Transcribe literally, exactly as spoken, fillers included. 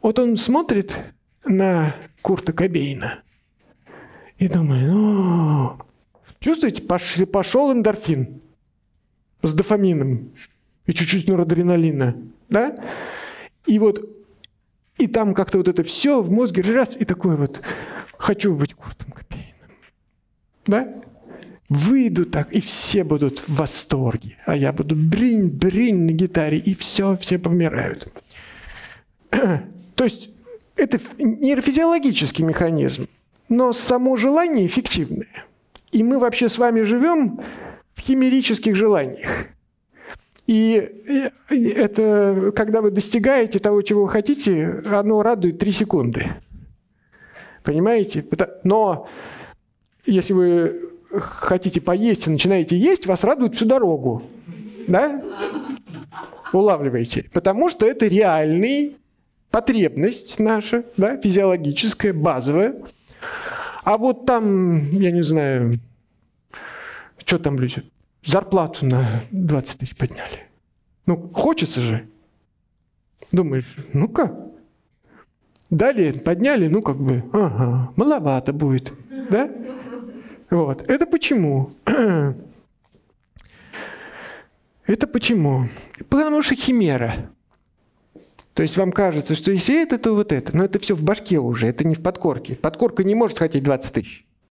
Вот он смотрит на Курта Кобейна и думает, ну, чувствуете, пошли, пошел эндорфин с дофамином и чуть-чуть норадреналина, да? И вот, и там как-то вот это все в мозге раз, и такой вот, хочу быть Куртом Кобейном, да? Выйду так, и все будут в восторге, а я буду бринь-бринь на гитаре, и все, все помирают. То есть это нейрофизиологический механизм, но само желание эффективное. И мы вообще с вами живем в химерических желаниях. И это, когда вы достигаете того, чего вы хотите, оно радует три секунды. Понимаете? Но если вы хотите поесть и начинаете есть, вас радует всю дорогу. Да? Улавливаете? Потому что это реальная потребность наша, да, физиологическая, базовая. А вот там, я не знаю, что там люди, зарплату на двадцать тысяч подняли. Ну, хочется же. Думаешь, ну-ка. Далее подняли, ну, как бы, ага, маловато будет, да? Вот. Это почему? Это почему? Потому что химера. То есть вам кажется, что если это, то вот это. Но это все в башке уже, это не в подкорке. Подкорка не может хотеть двадцать тысяч.